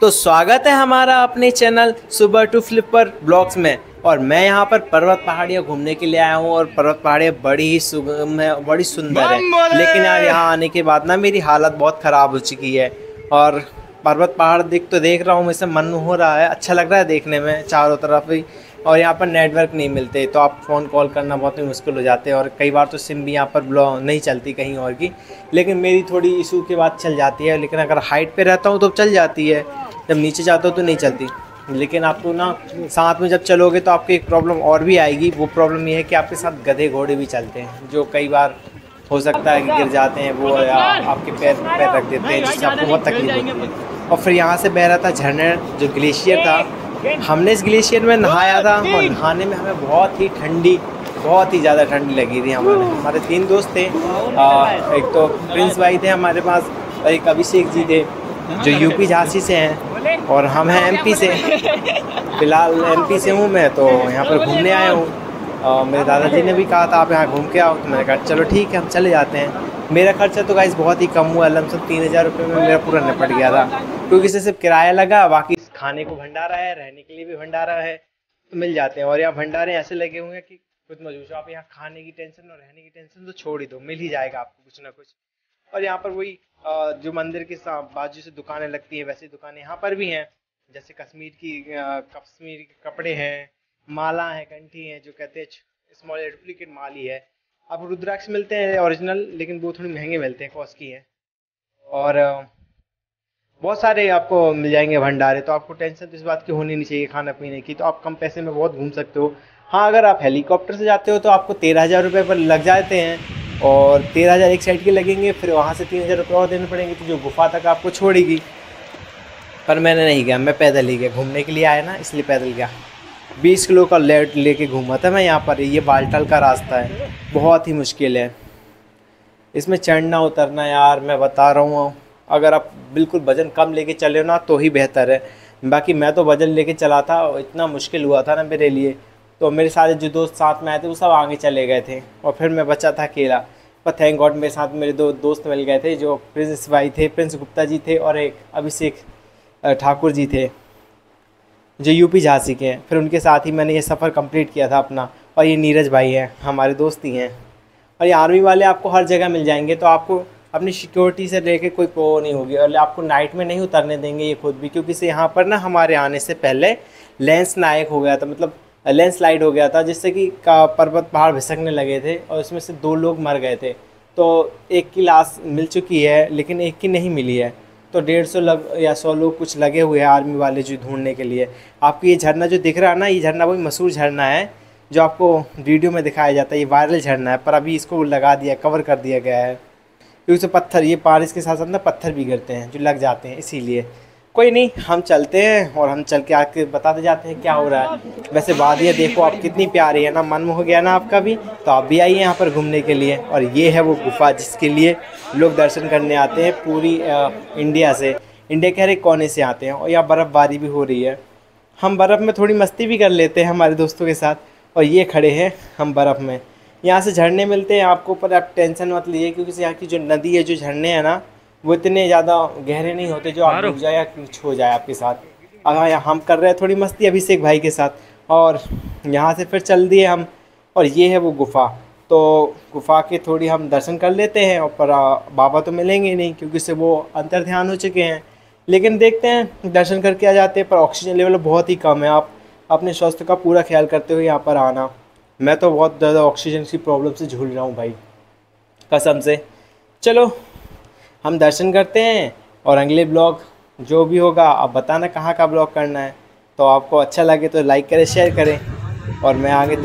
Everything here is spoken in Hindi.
तो स्वागत है हमारा अपने channel super two flipper blogs में। और मैं यहाँ पर पर्वत पहाड़ियाँ घूमने के लिए आया हूँ और पर्वत पहाड़ियाँ बड़ी ही सुगम है, बड़ी सुंदर है। लेकिन यार यहाँ आने के बाद ना मेरी हालत बहुत ख़राब हो चुकी है। और पर्वत पहाड़ देख रहा हूँ, मुझसे मन हो रहा है, अच्छा लग रहा है देखने में चारों तरफ ही। और यहाँ पर नेटवर्क नहीं मिलते तो आप फ़ोन कॉल करना बहुत ही मुश्किल हो जाते हैं। और कई बार तो सिम भी यहाँ पर नहीं चलती कहीं और की। लेकिन मेरी थोड़ी इशू के बाद चल जाती है। लेकिन अगर हाइट पे रहता हूँ तो चल जाती है, जब नीचे जाता हूँ तो नहीं चलती। लेकिन आपको ना साथ में जब चलोगे तो आपकी एक प्रॉब्लम और भी आएगी। वो प्रॉब्लम ये है कि आपके साथ गधे घोड़े भी चलते हैं, जो कई बार हो सकता है कि गिर जाते हैं वो, या आपके पैर रख देते हैं, जिससे आपको बहुत तकलीफ होती है। और फिर यहाँ से बह रहा था झरना, जो ग्लेशियर था। हमने इस ग्लेशियर में नहाया था और नहाने में हमें बहुत ही ज़्यादा ठंडी लगी थी। हमारे 3 दोस्त थे। एक तो प्रिंस भाई थे हमारे पास, और एक अभिषेक जी थे जो यूपी झांसी से हैं, और हम हैं एमपी से। फ़िलहाल एमपी से हूँ मैं, तो यहाँ पर घूमने आया हूँ। मेरे दादाजी ने भी कहा था आप यहाँ घूम के आओ, तो मैंने कहा चलो ठीक है हम चले जाते हैं। मेरा खर्चा तो गाइस बहुत ही कम हुआ, लमसम 3000 रुपये में मेरा पूरा निपट गया था, क्योंकि इससे सिर्फ किराया लगा, बाकी खाने को भंडारा है, रहने के लिए भी भंडारा है, तो मिल जाते हैं। और यहाँ भंडारे ऐसे लगे हुए हैं कि कुछ मत पूछो। आप यहाँ खाने की टेंशन और रहने की टेंशन तो छोड़ ही दो, मिल ही जाएगा आपको कुछ ना कुछ। और यहाँ पर वही जो मंदिर के बाजू से दुकानें लगती है, वैसी दुकानें यहाँ पर भी हैं। जैसे कश्मीरी के कपड़े हैं, माला है, कंठी है, जो कहते हैं स्मॉल डुप्लीकेट माल ही है। अब रुद्राक्ष मिलते हैं ओरिजिनल, लेकिन वो थोड़ी महंगे मिलते हैं, कॉस्ट की है। और बहुत सारे आपको मिल जाएंगे भंडारे, तो आपको टेंशन तो इस बात की होनी नहीं चाहिए खाना पीने की। तो आप कम पैसे में बहुत घूम सकते हो। हाँ, अगर आप हेलीकॉप्टर से जाते हो तो आपको 13,000 रुपये पर लग जाते हैं, और 13,000 एक साइड के लगेंगे, फिर वहाँ से 3,000 रुपये और देने पड़ेंगे, तो जो गुफा तक आपको छोड़ेगी। पर मैंने नहीं गया, मैं पैदल ही गया, घूमने के लिए आया ना इसलिए पैदल गया। 20 किलो का लेट लेके घूमा था मैं यहाँ पर। ये बालटाल का रास्ता है, बहुत ही मुश्किल है इसमें चढ़ना उतरना। यार मैं बता रहा हूँ, अगर आप बिल्कुल वज़न कम लेके चले ना तो ही बेहतर है। बाकी मैं तो वज़न लेके चला था, इतना मुश्किल हुआ था ना मेरे लिए। तो मेरे सारे जो दोस्त साथ में आए थे वो सब आगे चले गए थे, और फिर मैं बचा था अकेला। पर थैंक गॉड मेरे साथ मेरे 2 दोस्त मिल गए थे, जो प्रिंस भाई थे, प्रिंस गुप्ता जी थे, और एक अभिषेक ठाकुर जी थे जो यूपी झांसी के हैं। फिर उनके साथ ही मैंने ये सफ़र कंप्लीट किया था अपना। और ये नीरज भाई हैं, हमारे दोस्त ही हैं। और ये आर्मी वाले आपको हर जगह मिल जाएंगे, तो आपको अपनी सिक्योरिटी से लेके कोई प्रो नहीं होगी। और आपको नाइट में नहीं उतरने देंगे ये खुद भी, क्योंकि से यहाँ पर ना हमारे आने से पहले लैंडस्लाइड हो गया था, मतलब लैंडस्लाइड हो गया था, जिससे कि पर्वत पहाड़ खिसकने लगे थे, और उसमें से 2 लोग मर गए थे। तो एक की लाश मिल चुकी है, लेकिन एक की नहीं मिली है। तो 150 या 100 लोग कुछ लगे हुए हैं आर्मी वाले जो ढूंढने के लिए। आपको ये झरना जो दिख रहा है ना, ये झरना वही मशहूर झरना है जो आपको वीडियो में दिखाया जाता है। ये वायरल झरना है, पर अभी इसको लगा दिया, कवर कर दिया गया है, क्योंकि उससे पत्थर, ये बारिश के साथ साथ ना पत्थर भी गिरते हैं जो लग जाते हैं, इसीलिए। कोई नहीं, हम चलते हैं और हम चल के आके बताते जाते हैं क्या हो रहा है। वैसे वादियाँ देखो आप कितनी प्यारी है ना, मन हो गया ना आपका भी, तो आप भी आइए यहाँ पर घूमने के लिए। और ये है वो गुफा जिसके लिए लोग दर्शन करने आते हैं पूरी इंडिया के हर एक कोने से आते हैं। और यहाँ बर्फ़बारी भी हो रही है, हम बर्फ़ में थोड़ी मस्ती भी कर लेते हैं हमारे दोस्तों के साथ। और ये खड़े हैं हम बर्फ़ में, यहाँ से झरने मिलते हैं आपको, पर आप टेंशन मत लीजिए, क्योंकि यहाँ की जो नदी है, जो झरने हैं ना, वो इतने ज़्यादा गहरे नहीं होते जो आप डूब जाए या कुछ हो जाए आपके साथ। अब हाँ, हम कर रहे हैं थोड़ी मस्ती अभिषेक भाई के साथ, और यहाँ से फिर चल दिए हम। और ये है वो गुफ़ा, तो गुफ़ा के थोड़ी हम दर्शन कर लेते हैं। और पर बाबा तो मिलेंगे नहीं, क्योंकि उससे वो अंतर ध्यान हो चुके हैं। लेकिन देखते हैं, दर्शन करके आ जाते हैं। पर ऑक्सीजन लेवल बहुत ही कम है, आप अपने स्वास्थ्य का पूरा ख्याल करते हुए यहाँ पर आना। मैं तो बहुत ज़्यादा ऑक्सीजन की प्रॉब्लम से झूल रहा हूँ भाई, कसम से। चलो हम दर्शन करते हैं, और अगले ब्लॉग जो भी होगा आप बताना कहाँ का ब्लॉग करना है। तो आपको अच्छा लगे तो लाइक करें, शेयर करें, और मैं आगे